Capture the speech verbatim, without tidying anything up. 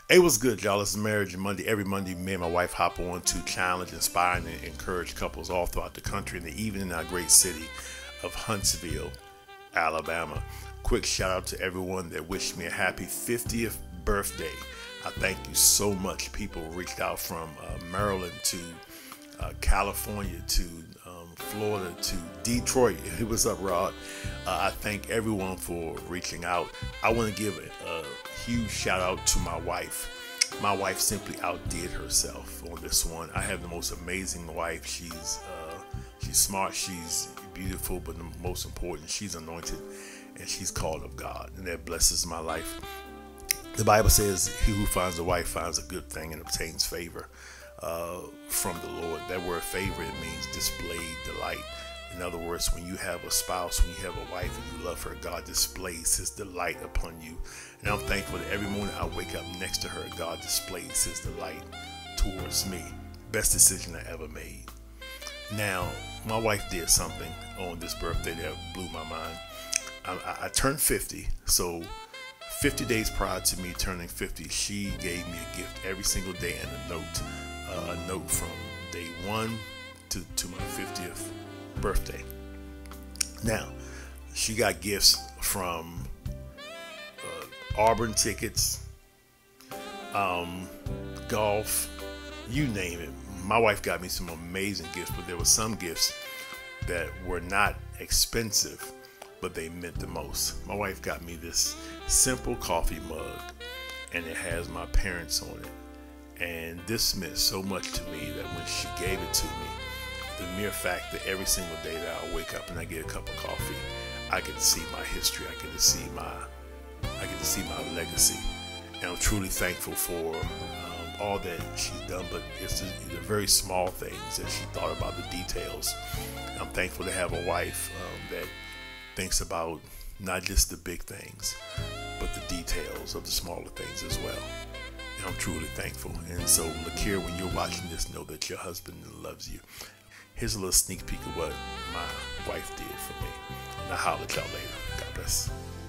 Hey, what's good, y'all? It's Marriage Monday. Every Monday, me and my wife hop on to challenge, inspire, and encourage couples all throughout the country and even in our great city of Huntsville, Alabama. Quick shout out to everyone that wished me a happy fiftieth birthday. I thank you so much. People reached out from uh, Maryland to uh, California to um, Florida to Detroit. What's up, Rod? Uh, I thank everyone for reaching out. I want to give a, a huge shout out to my wife. My wife simply outdid herself on this one. I have the most amazing wife. She's uh, she's smart, she's beautiful, but the most important, she's anointed and she's called of God, and that blesses my life. The Bible says, "He who finds a wife finds a good thing and obtains favor uh, from the Lord." That word "favor" it means displayed delight. In other words, when you have a spouse, when you have a wife and you love her, God displays his delight upon you. And I'm thankful that every morning I wake up next to her, God displays his delight towards me. Best decision I ever made. Now, my wife did something on this birthday that blew my mind. I, I, I turned fifty, so fifty days prior to me turning fifty, she gave me a gift every single day and a note, uh, a note from day one to, to my fiftieth birthday. Now, she got gifts from uh, Auburn tickets, um, golf, you name it. My wife got me some amazing gifts, but there were some gifts that were not expensive, but they meant the most. My wife got me this simple coffee mug, and it has my parents on it. And this meant so much to me that when she gave it to me, the mere fact that every single day that I wake up and I get a cup of coffee, I get to see my history. I get to see my, I get to see my legacy, and I'm truly thankful for um, all that she's done. But it's the, the very small things that she thought about, the details. I'm thankful to have a wife um, that thinks about not just the big things, but the details of the smaller things as well. And I'm truly thankful. And so, Lakir, when you're watching this, know that your husband loves you. Here's a little sneak peek of what my wife did for me. And I'll holler at y'all later. God bless.